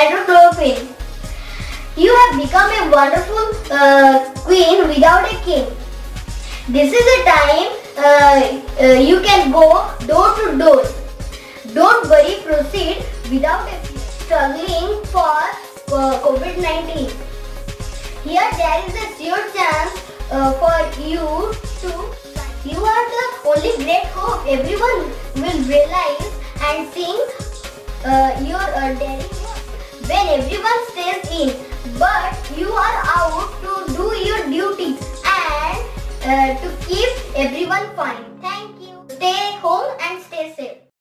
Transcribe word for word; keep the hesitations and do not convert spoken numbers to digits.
endorphin. You have become a wonderful uh, queen without a king. This is a time uh, uh, you can go door to door. Don't worry, proceed without a fear. Struggling for uh, COVID nineteen. Here there is a sure chance uh, for you to. You are the only great hope. Everyone will realize and sing uh, your uh, daring work. When everyone stays in, but you are out to do your duty and uh, to keep everyone fine.